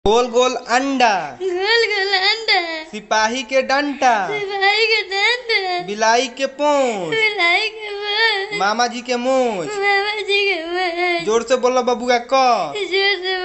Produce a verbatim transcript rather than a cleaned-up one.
गोल गोल अंडा, गोल गोल अंडा, सिपाही के डंडा, सिपाही के डंडा, बिलाई के पूंछ, बिलाई के पूंछ, मामा जी के मूंछ। मामा जी के मूंछ। जोर से बोलो बबुआ क। जोर से